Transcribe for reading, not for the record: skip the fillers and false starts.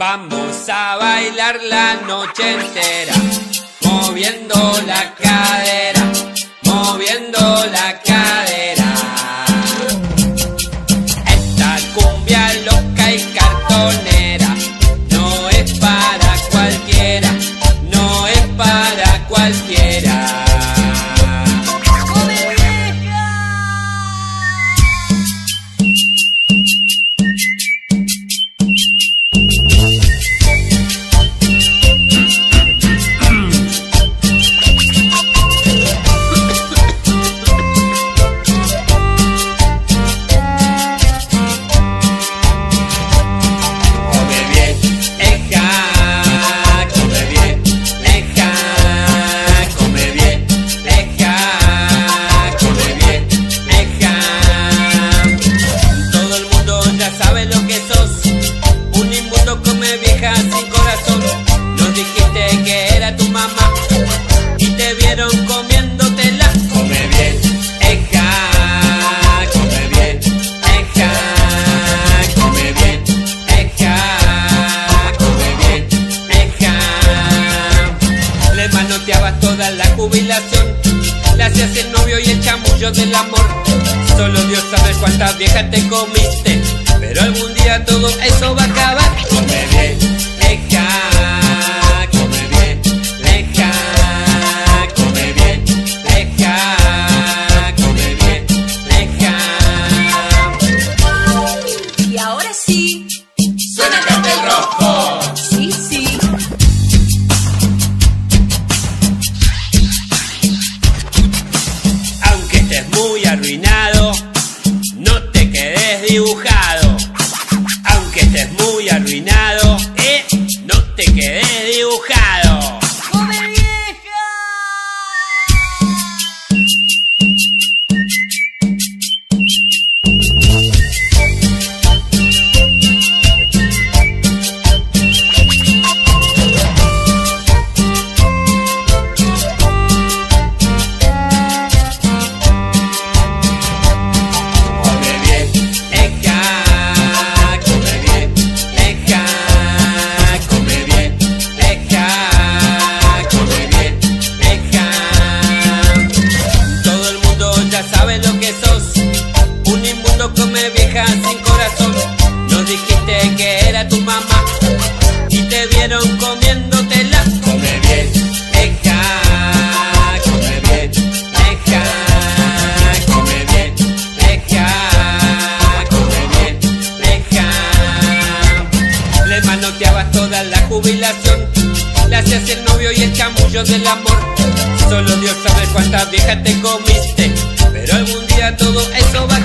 Vamos a bailar la noche entera, moviendo la cadera, moviendo la cadera. Esta cumbia loca y cartonera no es para cualquiera, no es para cualquiera. Sin corazón, nos dijiste que era tu mamá y te vieron comiéndotela. Come bien, eja, come bien, eja, come bien, eja, come bien, eja. Le manoteabas toda la jubilación, le hacías el novio y el chamullo del amor. Solo Dios sabe cuántas viejas te comiste, pero algún día todo eso va a acabar. Come bien, eja, come bien, eja, come bien, eja, come bien, eja. Y ahora sí, suena el cartel rojo. Sí, sí. Aunque estés muy arruinado, no te quedes dibujado. Aunque estés muy arruinado, no te quedes dibujado. ¡Come vieja! Sin corazón, nos dijiste que era tu mamá y te vieron comiéndotela. Come bien, eja, come bien, eja, come bien, eja, come bien, eja. Le manoteabas toda la jubilación, le hacías el novio y el chamullo del amor. Solo Dios sabe cuántas viejas te comiste, pero algún día todo eso va